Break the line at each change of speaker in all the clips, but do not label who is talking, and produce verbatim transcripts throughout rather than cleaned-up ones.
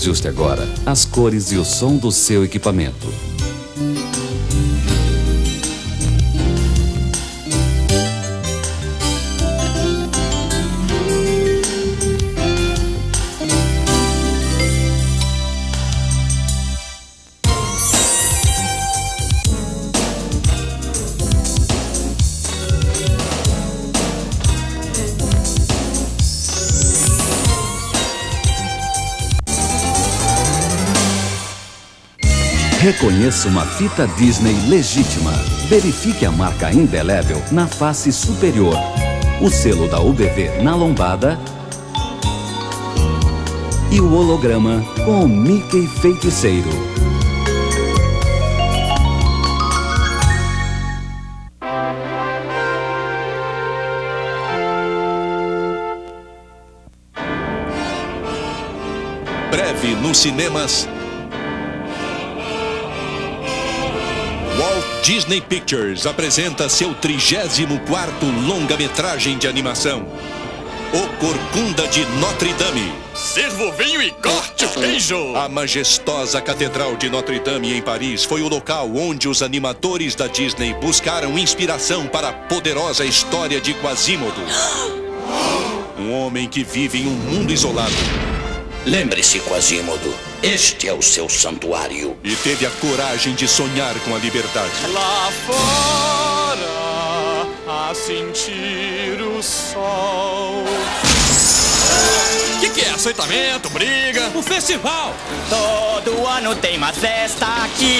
Ajuste agora as cores e o som do seu equipamento. Reconheça uma fita Disney legítima. Verifique a marca indelével na face superior, o selo da U B V na lombada e o holograma com o Mickey Feiticeiro.
Breve nos cinemas. Walt Disney Pictures apresenta seu trigésimo quarto longa-metragem de animação, O Corcunda de Notre Dame.
Sirva o vinho e corte o queijo!
A majestosa Catedral de Notre Dame em Paris foi o local onde os animadores da Disney buscaram inspiração para a poderosa história de Quasimodo. Um homem que vive em um mundo isolado.
Lembre-se, Quasimodo, este é o seu santuário.
E teve a coragem de sonhar com a liberdade.
Lá fora, a sentir o sol. Que que é? Aceitamento, briga?
O festival!
Todo ano tem uma festa aqui.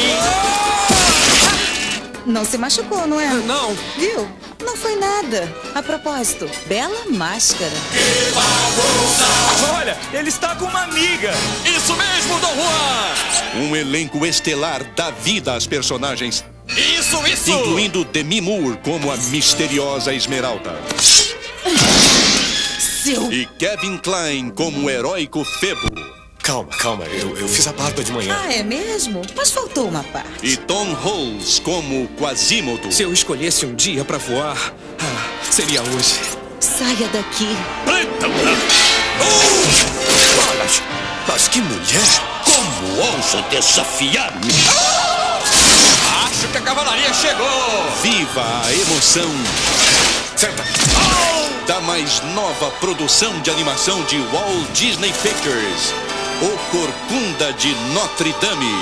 Não se machucou, não é?
Não.
Viu? Não foi nada. A propósito, bela máscara.
Que bagunça! Olha, ele está com uma amiga. Isso mesmo, Dom Juan!
Um elenco estelar dá vida às personagens.
Isso, isso!
Incluindo Demi Moore como a misteriosa Esmeralda.
Seu...
E Kevin Kline como o heróico Febo.
Calma, calma, eu, eu fiz a barba de manhã.
Ah, é mesmo? Mas faltou uma parte.
E Tom Hulce como Quasimodo.
Se eu escolhesse um dia pra voar, ah, seria hoje.
Saia daqui.
Preta!
Oh! Mas, mas que mulher!
Como ousa desafiar-me?
Acho que a cavalaria chegou!
Viva a emoção
Senta!
da mais nova produção de animação de Walt Disney Pictures, O Corcunda de Notre Dame.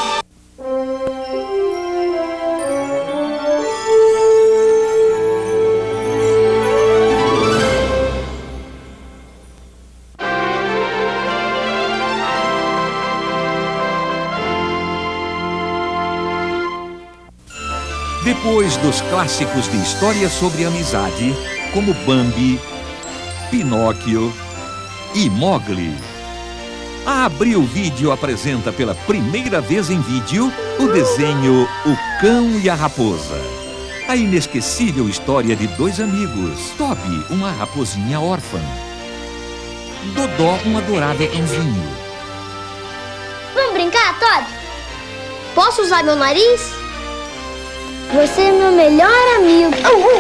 Depois dos clássicos de história sobre amizade, como Bambi, Pinóquio e Mowgli, a Abril Vídeo apresenta pela primeira vez em vídeo o desenho O Cão e a Raposa. A inesquecível história de dois amigos, Toby, uma raposinha órfã, Dodó, um adorável cãozinho.
Vamos brincar, Todd? Posso usar meu nariz? Você é meu melhor amigo.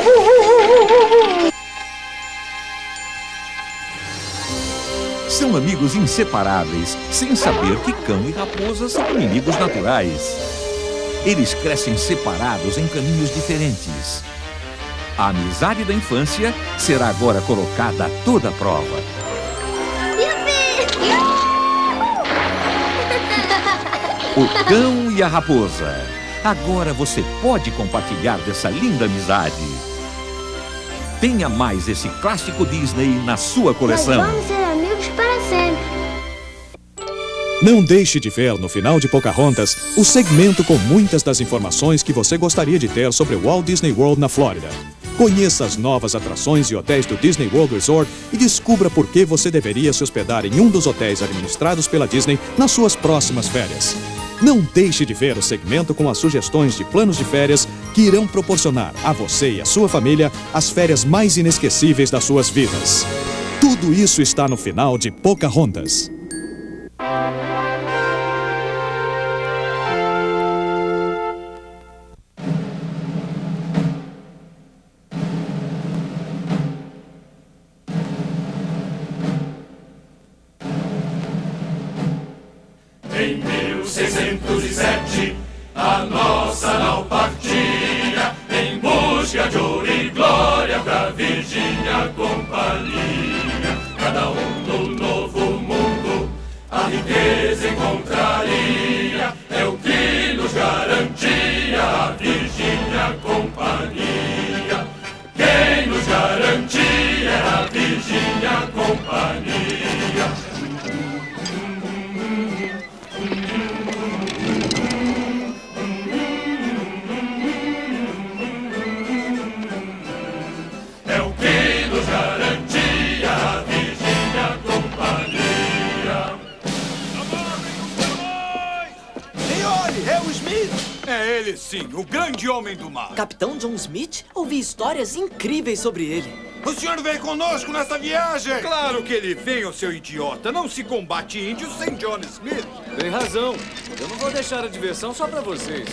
São amigos inseparáveis, sem saber que cão e raposa são inimigos naturais. Eles crescem separados em caminhos diferentes. A amizade da infância será agora colocada a toda prova. O Cão e a Raposa. Agora você pode compartilhar dessa linda amizade. Tenha mais esse clássico Disney na sua coleção.
Nós vamos ser amigos para sempre.
Não deixe de ver no final de Pocahontas o segmento com muitas das informações que você gostaria de ter sobre o Walt Disney World na Flórida. Conheça as novas atrações e hotéis do Disney World Resort e descubra por que você deveria se hospedar em um dos hotéis administrados pela Disney nas suas próximas férias. Não deixe de ver o segmento com as sugestões de planos de férias que irão proporcionar a você e a sua família as férias mais inesquecíveis das suas vidas. Tudo isso está no final de Pocahontas.
mil seiscentos e sete, a nossa nau partia em busca de ouro e glória pra Virgínia Companhia. Cada um no novo mundo a riqueza encontraria, é o que nos garantia a Virgínia Companhia. Quem nos garantia é a Virgínia Companhia. É o que nos garantia a Virgínia Companhia.
Senhores, é o Smith! É ele sim, o grande homem do mar.
Capitão John Smith? Ouvi histórias incríveis sobre ele.
O senhor veio conosco nessa viagem? Claro que ele veio, seu idiota. Não se combate índios sem John Smith.
Tem razão. Eu não vou deixar a diversão só pra vocês.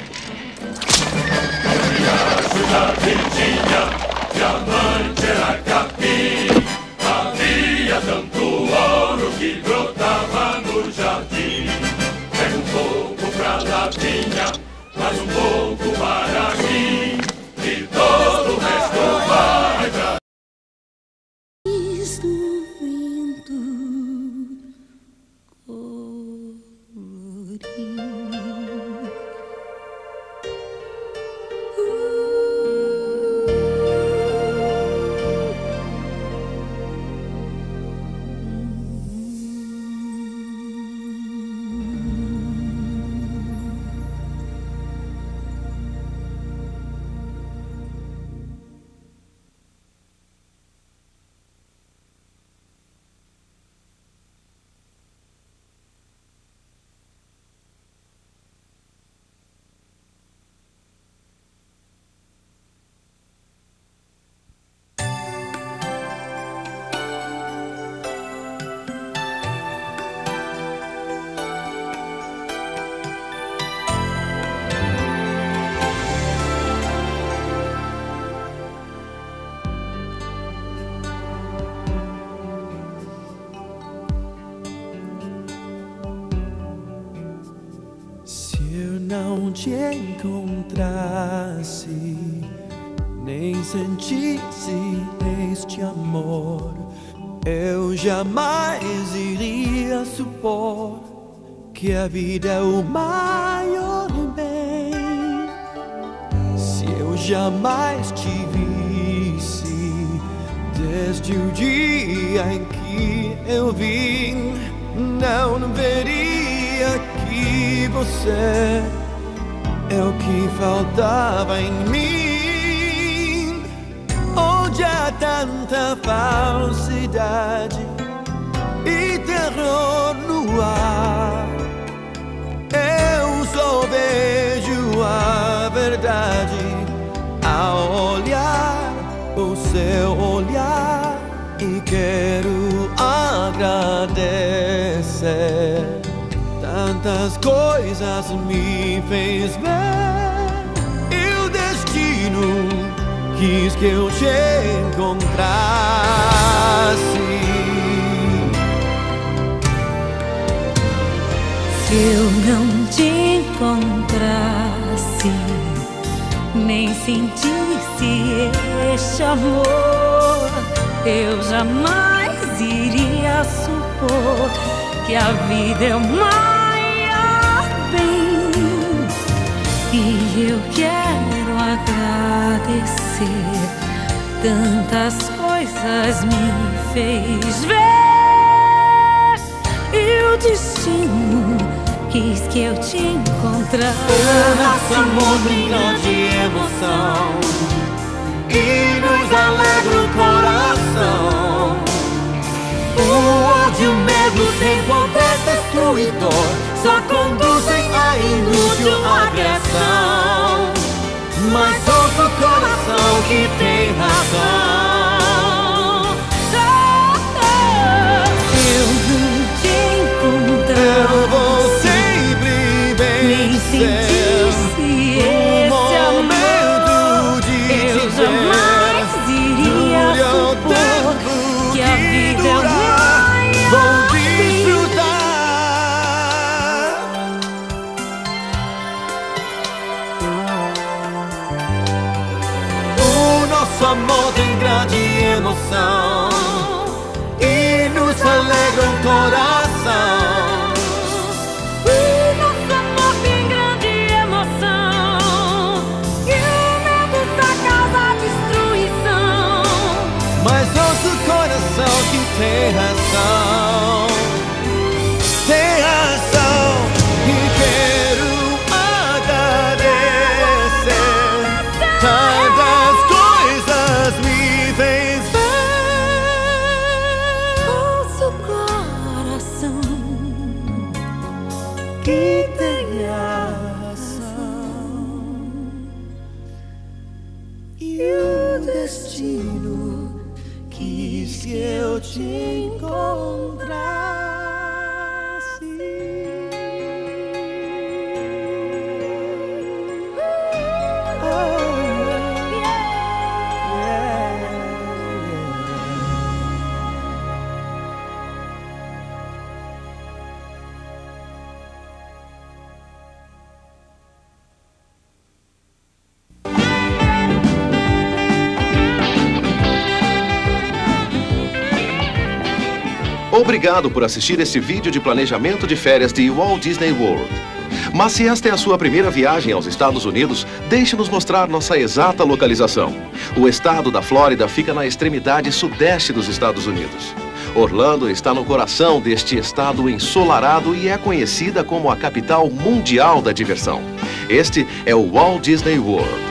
Riacho da Virgínia, diamante era capim. Havia tanto ouro que brotava no jardim. Pega um pouco pra Lavinha, mais um pouco para mim, e todo o resto vai pra...
Não te encontrasse, nem sentisse este amor, eu jamais iria supor que a vida é o maior bem. Se eu jamais te visse, desde o dia em que eu vim, não veria que você é o que faltava em mim. Onde há tanta falsidade e terror no ar, eu só vejo a verdade ao olhar o seu olhar, e quero agradecer. Tantas coisas me fez ver, e o destino quis que eu te encontrasse.
Se eu não te encontrasse, nem sentisse este amor, eu jamais iria supor que a vida é o maior bem. E eu quero agradecer, tantas coisas me fez ver, e o destino quis que eu te encontrasse.
O nosso amor brinca de emoção e nos alegra o coração. O ódio, medo, sem poder destruidor, só conduzem a inútil agressão. Mas ouça o coração que tem razão.
Eu não te encontrar,
eu vou sempre vencer.
Um momento
de
eu jamais iria supor que a vida é
vou desfrutar amor tem grande emoção e nos alegra o coração.
Nosso amor tem grande emoção e o medo só causa destruição.
Mas nosso coração que tem razão, tem razão, e quero agradecer. Tantas coisas me fez ver.
Nosso coração
que tem razão, e o destino quis que eu te encontrasse.
Obrigado por assistir esse vídeo de planejamento de férias de Walt Disney World. Mas se esta é a sua primeira viagem aos Estados Unidos, deixe-nos mostrar nossa exata localização. O estado da Flórida fica na extremidade sudeste dos Estados Unidos. Orlando está no coração deste estado ensolarado e é conhecida como a capital mundial da diversão. Este é o Walt Disney World.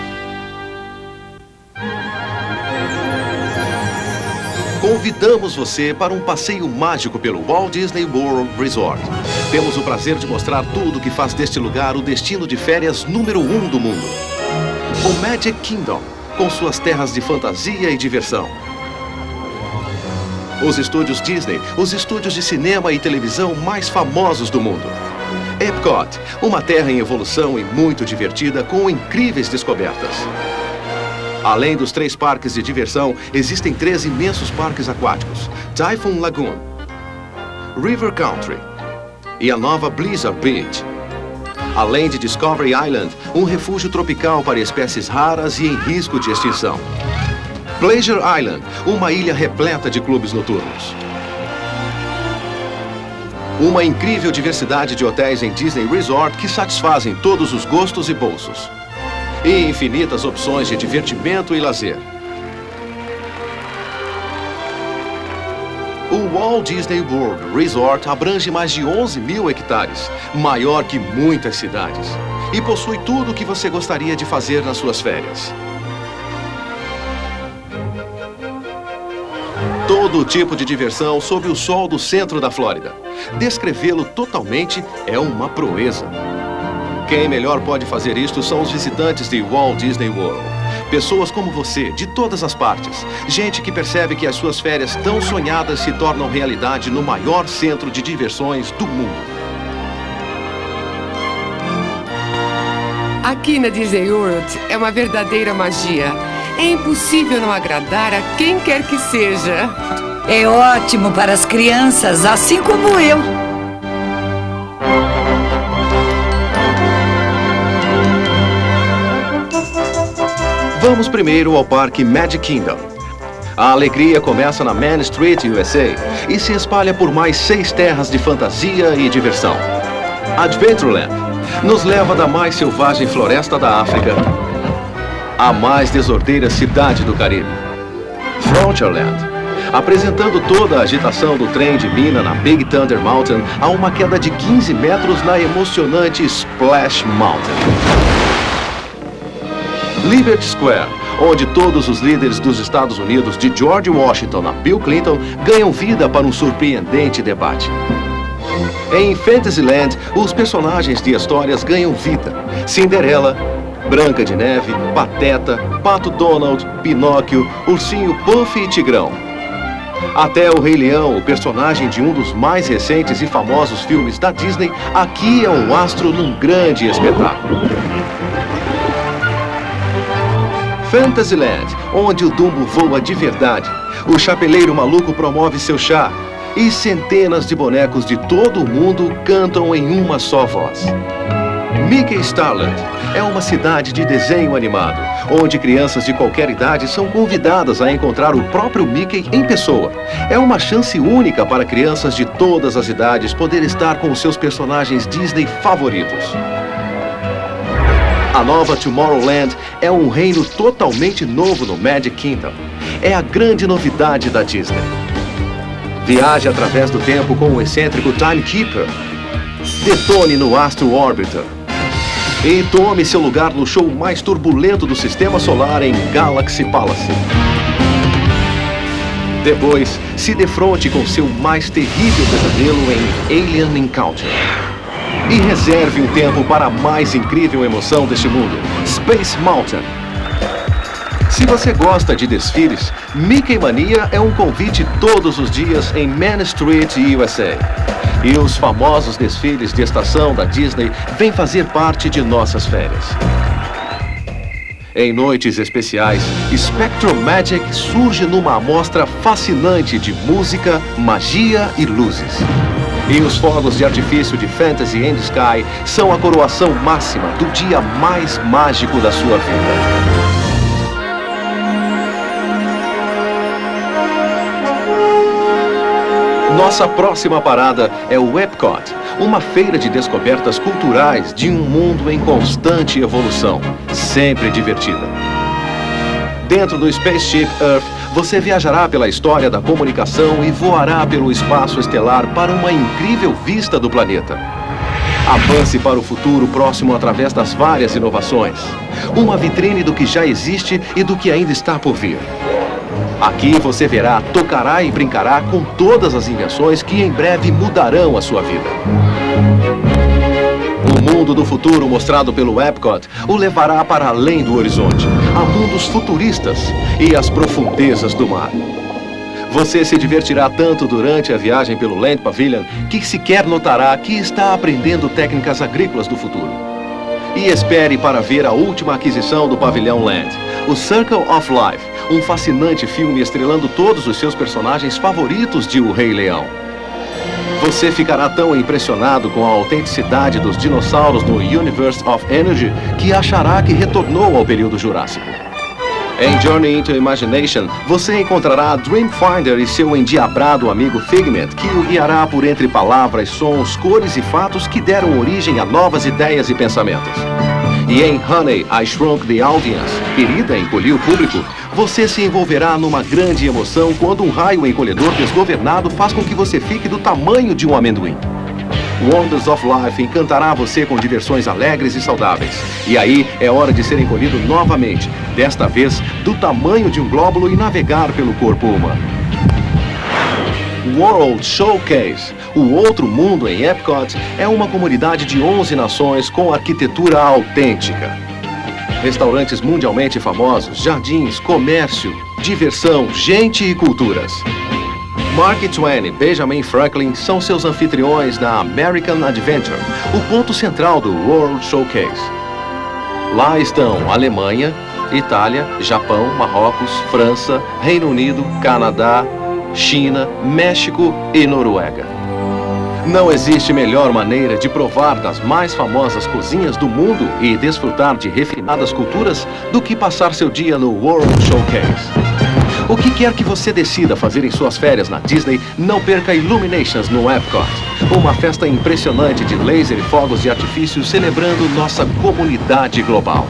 Convidamos você para um passeio mágico pelo Walt Disney World Resort. Temos o prazer de mostrar tudo que faz deste lugar o destino de férias número um do mundo. O Magic Kingdom, com suas terras de fantasia e diversão. Os estúdios Disney, os estúdios de cinema e televisão mais famosos do mundo. Epcot, uma terra em evolução e muito divertida com incríveis descobertas. Além dos três parques de diversão, existem três imensos parques aquáticos: Typhoon Lagoon, River Country e a nova Blizzard Beach. Além de Discovery Island, um refúgio tropical para espécies raras e em risco de extinção. Pleasure Island, uma ilha repleta de clubes noturnos. Uma incrível diversidade de hotéis em Disney Resort que satisfazem todos os gostos e bolsos. E infinitas opções de divertimento e lazer. O Walt Disney World Resort abrange mais de onze mil hectares, maior que muitas cidades, e possui tudo o que você gostaria de fazer nas suas férias. Todo tipo de diversão sob o sol do centro da Flórida. Descrevê-lo totalmente é uma proeza. Quem melhor pode fazer isto são os visitantes de Walt Disney World. Pessoas como você, de todas as partes. Gente que percebe que as suas férias tão sonhadas se tornam realidade no maior centro de diversões do mundo.
Aqui na Disney World é uma verdadeira magia. É impossível não agradar a quem quer que seja.
É ótimo para as crianças, assim como eu.
Vamos primeiro ao Parque Magic Kingdom. A alegria começa na Main Street, U S A, e se espalha por mais seis terras de fantasia e diversão. Adventureland nos leva da mais selvagem floresta da África à mais desordeira cidade do Caribe. Frontierland, apresentando toda a agitação do trem de mina na Big Thunder Mountain a uma queda de quinze metros na emocionante Splash Mountain. Liberty Square, onde todos os líderes dos Estados Unidos, de George Washington a Bill Clinton, ganham vida para um surpreendente debate. Em Fantasyland, os personagens de histórias ganham vida. Cinderela, Branca de Neve, Pateta, Pato Donald, Pinóquio, Ursinho Puff e Tigrão. Até o Rei Leão, o personagem de um dos mais recentes e famosos filmes da Disney, aqui é um astro num grande espetáculo. Fantasyland, onde o Dumbo voa de verdade. O chapeleiro maluco promove seu chá. E centenas de bonecos de todo o mundo cantam em uma só voz. Mickey Starland é uma cidade de desenho animado, onde crianças de qualquer idade são convidadas a encontrar o próprio Mickey em pessoa. É uma chance única para crianças de todas as idades poder estar com os seus personagens Disney favoritos. A nova Tomorrowland é um reino totalmente novo no Magic Kingdom. É a grande novidade da Disney. Viaje através do tempo com o excêntrico Timekeeper. Detone no Astro Orbiter. E tome seu lugar no show mais turbulento do Sistema Solar em Galaxy Palace. Depois, se defronte com seu mais terrível pesadelo em Alien Encounter. E reserve um tempo para a mais incrível emoção deste mundo, Space Mountain. Se você gosta de desfiles, Mickey Mania é um convite todos os dias em Main Street, U S A. E os famosos desfiles de estação da Disney vêm fazer parte de nossas férias. Em noites especiais, Spectrum Magic surge numa amostra fascinante de música, magia e luzes. E os fogos de artifício de Fantasy and Sky são a coroação máxima do dia mais mágico da sua vida. Nossa próxima parada é o Epcot, uma feira de descobertas culturais de um mundo em constante evolução, sempre divertida. Dentro do Spaceship Earth, você viajará pela história da comunicação e voará pelo espaço estelar para uma incrível vista do planeta. Avance para o futuro próximo através das várias inovações. Uma vitrine do que já existe e do que ainda está por vir. Aqui você verá, tocará e brincará com todas as invenções que em breve mudarão a sua vida. O mundo do futuro mostrado pelo Epcot o levará para além do horizonte, a mundos futuristas e as profundezas do mar. Você se divertirá tanto durante a viagem pelo Land Pavilion que sequer notará que está aprendendo técnicas agrícolas do futuro. E espere para ver a última aquisição do Pavilhão Land, o Circle of Life, um fascinante filme estrelando todos os seus personagens favoritos de O Rei Leão. Você ficará tão impressionado com a autenticidade dos dinossauros no Universe of Energy que achará que retornou ao período Jurássico. Em Journey into Imagination, você encontrará Dreamfinder e seu endiabrado amigo Figment, que o guiará por entre palavras, sons, cores e fatos que deram origem a novas ideias e pensamentos. E em Honey, I Shrunk the Audience, Querida, Encolhi o Público, você se envolverá numa grande emoção quando um raio encolhedor desgovernado faz com que você fique do tamanho de um amendoim. Wonders of Life encantará você com diversões alegres e saudáveis. E aí é hora de ser encolhido novamente, desta vez do tamanho de um glóbulo e navegar pelo corpo humano. World Showcase, o outro mundo em Epcot, é uma comunidade de onze nações com arquitetura autêntica. Restaurantes mundialmente famosos, jardins, comércio, diversão, gente e culturas. Mark Twain e Benjamin Franklin são seus anfitriões da American Adventure, o ponto central do World Showcase. Lá estão Alemanha, Itália, Japão, Marrocos, França, Reino Unido, Canadá, China, México e Noruega. Não existe melhor maneira de provar das mais famosas cozinhas do mundo e desfrutar de refinadas culturas do que passar seu dia no World Showcase. O que quer que você decida fazer em suas férias na Disney, não perca Illuminations no Epcot. Uma festa impressionante de laser e fogos de artifício celebrando nossa comunidade global.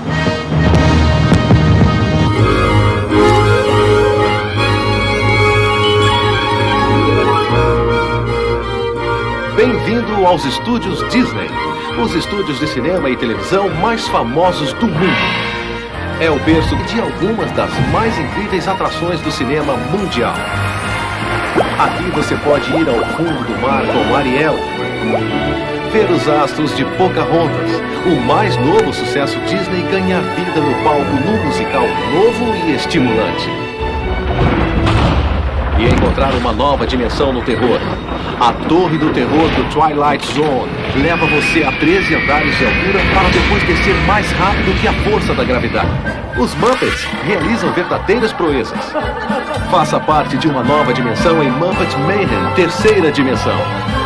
Bem-vindo aos estúdios Disney, os estúdios de cinema e televisão mais famosos do mundo. É o berço de algumas das mais incríveis atrações do cinema mundial. Aqui você pode ir ao fundo do mar com Ariel, ver os astros de Pocahontas, o mais novo sucesso Disney ganhar vida no palco num musical novo e estimulante. E encontrar uma nova dimensão no terror. A Torre do Terror do Twilight Zone leva você a treze andares de altura para depois descer mais rápido que a força da gravidade. Os Muppets realizam verdadeiras proezas. Faça parte de uma nova dimensão em Muppet Mayhem, terceira dimensão.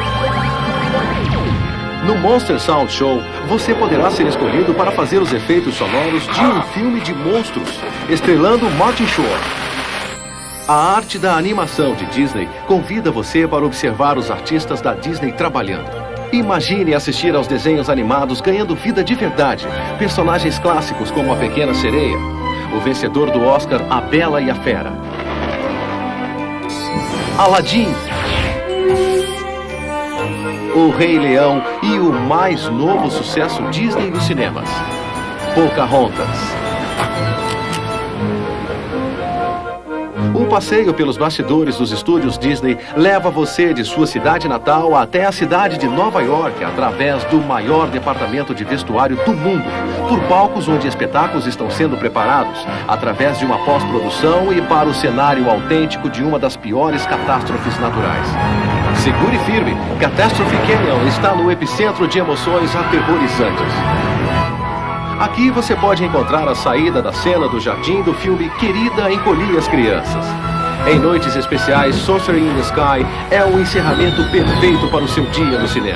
No Monster Sound Show, você poderá ser escolhido para fazer os efeitos sonoros de um filme de monstros, estrelando Martin Short. A arte da animação de Disney convida você para observar os artistas da Disney trabalhando. Imagine assistir aos desenhos animados ganhando vida de verdade. Personagens clássicos como a Pequena Sereia, o vencedor do Oscar A Bela e a Fera, Aladdin, o Rei Leão e o mais novo sucesso Disney nos cinemas, Pocahontas. Um passeio pelos bastidores dos estúdios Disney leva você de sua cidade natal até a cidade de Nova York através do maior departamento de vestuário do mundo, por palcos onde espetáculos estão sendo preparados, através de uma pós-produção e para o cenário autêntico de uma das piores catástrofes naturais. Segure firme, Catastrophe Canyon está no epicentro de emoções aterrorizantes. Aqui você pode encontrar a saída da cena do jardim do filme Querida, Encolhi as Crianças. Em noites especiais, Sorcery in the Sky é o encerramento perfeito para o seu dia no cinema.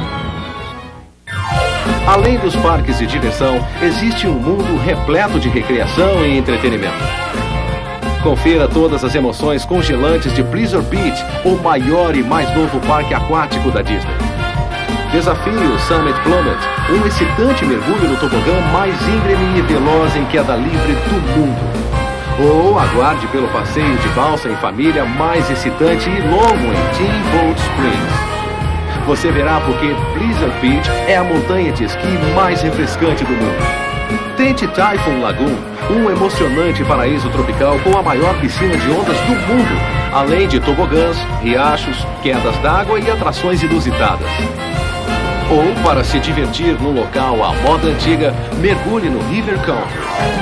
Além dos parques de diversão, existe um mundo repleto de recreação e entretenimento. Confira todas as emoções congelantes de Blizzard Beach, o maior e mais novo parque aquático da Disney. Desafie o Summit Plummet, um excitante mergulho no tobogã mais íngreme e veloz em queda livre do mundo. Ou aguarde pelo passeio de balsa em família mais excitante e longo em Steamboat Springs. Você verá porque Blizzard Beach é a montanha de esqui mais refrescante do mundo. Tente Typhoon Lagoon, um emocionante paraíso tropical com a maior piscina de ondas do mundo, além de tobogãs, riachos, quedas d'água e atrações inusitadas. Ou, para se divertir num local à moda antiga, mergulhe no River Country.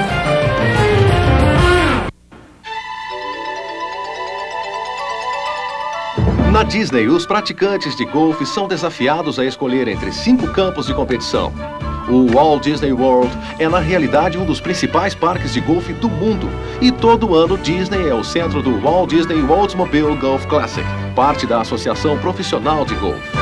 Na Disney, os praticantes de golfe são desafiados a escolher entre cinco campos de competição. O Walt Disney World é, na realidade, um dos principais parques de golfe do mundo. E todo ano, Disney é o centro do Walt Disney Oldsmobile Golf Classic, parte da Associação Profissional de Golfe.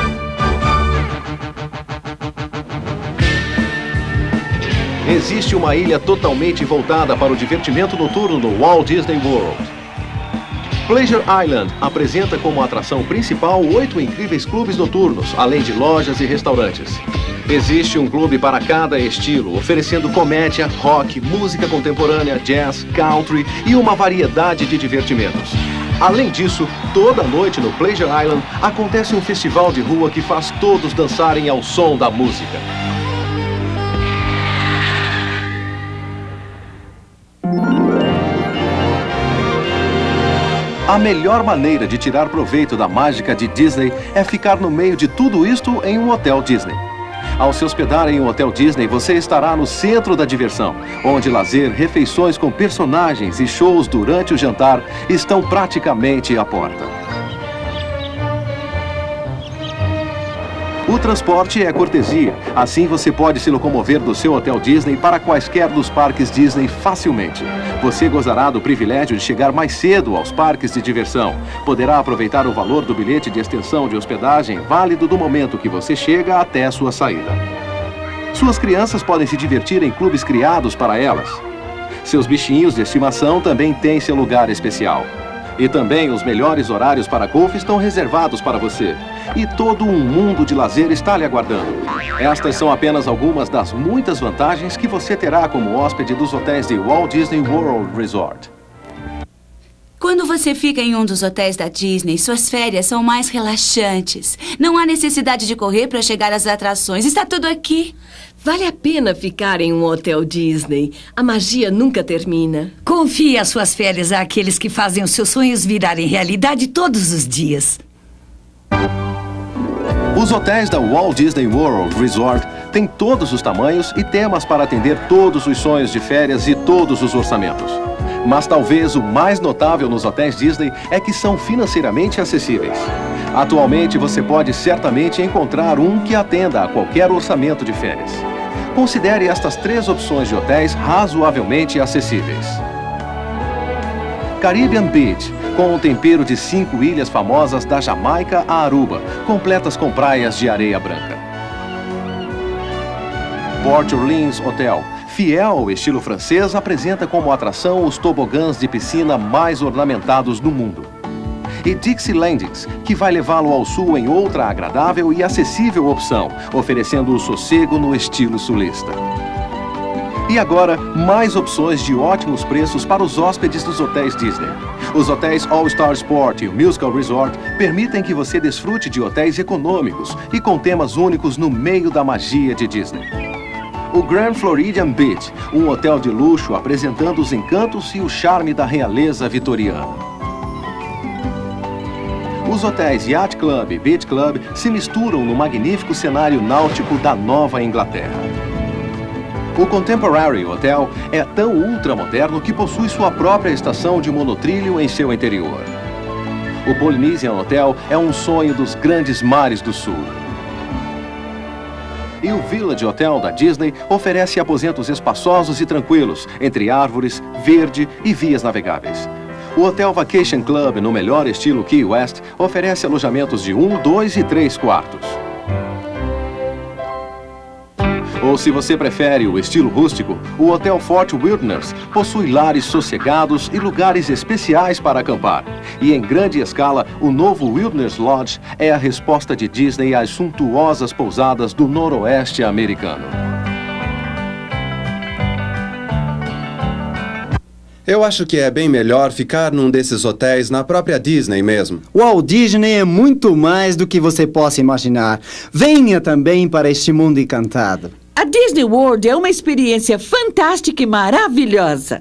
Existe uma ilha totalmente voltada para o divertimento noturno no Walt Disney World. Pleasure Island apresenta como atração principal oito incríveis clubes noturnos, além de lojas e restaurantes. Existe um clube para cada estilo, oferecendo comédia, rock, música contemporânea, jazz, country e uma variedade de divertimentos. Além disso, toda noite no Pleasure Island acontece um festival de rua que faz todos dançarem ao som da música. A melhor maneira de tirar proveito da mágica de Disney é ficar no meio de tudo isto em um hotel Disney. Ao se hospedar em um hotel Disney, você estará no centro da diversão, onde lazer, refeições com personagens e shows durante o jantar estão praticamente à porta. O transporte é cortesia, assim você pode se locomover do seu hotel Disney para quaisquer dos parques Disney facilmente. Você gozará do privilégio de chegar mais cedo aos parques de diversão. Poderá aproveitar o valor do bilhete de extensão de hospedagem, válido do momento que você chega até a sua saída. Suas crianças podem se divertir em clubes criados para elas. Seus bichinhos de estimação também têm seu lugar especial. E também os melhores horários para golfe estão reservados para você. E todo um mundo de lazer está lhe aguardando. Estas são apenas algumas das muitas vantagens que você terá como hóspede dos hotéis de Walt Disney World Resort.
Quando você fica em um dos hotéis da Disney, suas férias são mais relaxantes. Não há necessidade de correr para chegar às atrações. Está tudo aqui.
Vale a pena ficar em um hotel Disney. A magia nunca termina.
Confie as suas férias àqueles que fazem os seus sonhos virarem realidade todos os dias.
Os hotéis da Walt Disney World Resort têm todos os tamanhos e temas para atender todos os sonhos de férias e todos os orçamentos. Mas talvez o mais notável nos hotéis Disney é que são financeiramente acessíveis. Atualmente, você pode certamente encontrar um que atenda a qualquer orçamento de férias. Considere estas três opções de hotéis razoavelmente acessíveis. Caribbean Beach, com um tempero de cinco ilhas famosas da Jamaica a Aruba, completas com praias de areia branca. Port Orleans Hotel, fiel ao estilo francês, apresenta como atração os tobogãs de piscina mais ornamentados do mundo. E Dixie Landings, que vai levá-lo ao sul em outra agradável e acessível opção, oferecendo o sossego no estilo sulista. E agora, mais opções de ótimos preços para os hóspedes dos hotéis Disney. Os hotéis All Star Sport e o Musical Resort permitem que você desfrute de hotéis econômicos e com temas únicos no meio da magia de Disney. O Grand Floridian Beach, um hotel de luxo apresentando os encantos e o charme da realeza vitoriana. Os hotéis Yacht Club e Beach Club se misturam no magnífico cenário náutico da Nova Inglaterra. O Contemporary Hotel é tão ultramoderno que possui sua própria estação de monotrilho em seu interior. O Polynesian Hotel é um sonho dos grandes mares do sul. E o Village Hotel da Disney oferece aposentos espaçosos e tranquilos, entre árvores, verde e vias navegáveis. O Hotel Vacation Club, no melhor estilo Key West, oferece alojamentos de um, dois e três quartos. Ou se você prefere o estilo rústico, o Hotel Fort Wilderness possui lares sossegados e lugares especiais para acampar. E em grande escala, o novo Wilderness Lodge é a resposta de Disney às suntuosas pousadas do noroeste americano.
Eu acho que é bem melhor ficar num desses hotéis na própria Disney mesmo.
O Walt Disney é muito mais do que você possa imaginar. Venha também para este mundo encantado.
A Disney World é uma experiência fantástica e maravilhosa.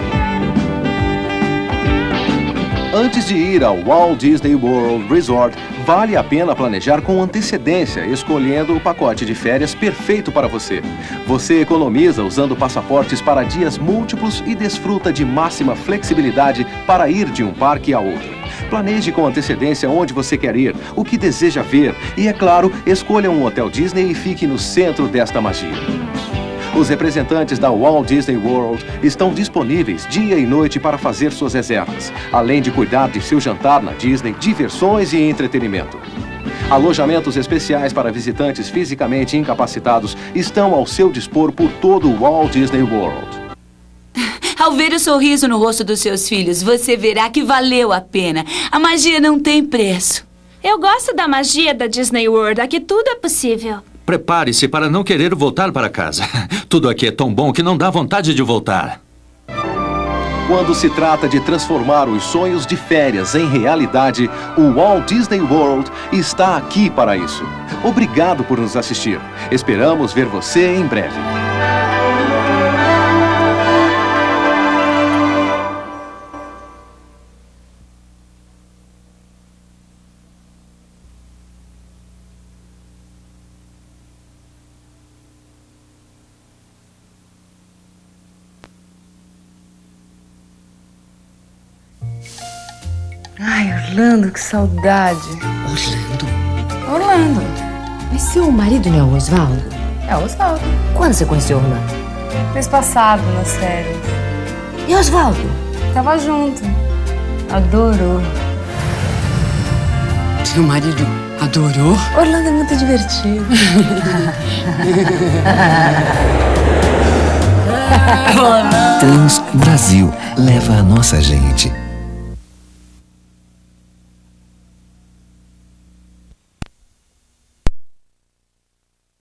Antes de ir ao Walt Disney World Resort, vale a pena planejar com antecedência, escolhendo o pacote de férias perfeito para você. Você economiza usando passaportes para dias múltiplos e desfruta de máxima flexibilidade para ir de um parque a outro. Planeje com antecedência onde você quer ir, o que deseja ver e, é claro, escolha um hotel Disney e fique no centro desta magia. Os representantes da Walt Disney World estão disponíveis dia e noite para fazer suas reservas, além de cuidar de seu jantar na Disney, diversões e entretenimento. Alojamentos especiais para visitantes fisicamente incapacitados estão ao seu dispor por todo o Walt Disney World.
Ao ver o sorriso no rosto dos seus filhos, você verá que valeu a pena. A magia não tem preço.
Eu gosto da magia da Disney World, aqui tudo é possível.
Prepare-se para não querer voltar para casa. Tudo aqui é tão bom que não dá vontade de voltar.
Quando se trata de transformar os sonhos de férias em realidade, o Walt Disney World está aqui para isso. Obrigado por nos assistir. Esperamos ver você em breve.
Ai, Orlando, que saudade.
Orlando?
Orlando.
Mas seu marido não é o Osvaldo?
É o Osvaldo.
Quando você conheceu o Orlando?
Mês passado, nas férias.
E Osvaldo?
Tava junto. Adorou.
Seu marido adorou?
Orlando é muito divertido.
Trans Brasil leva a nossa gente.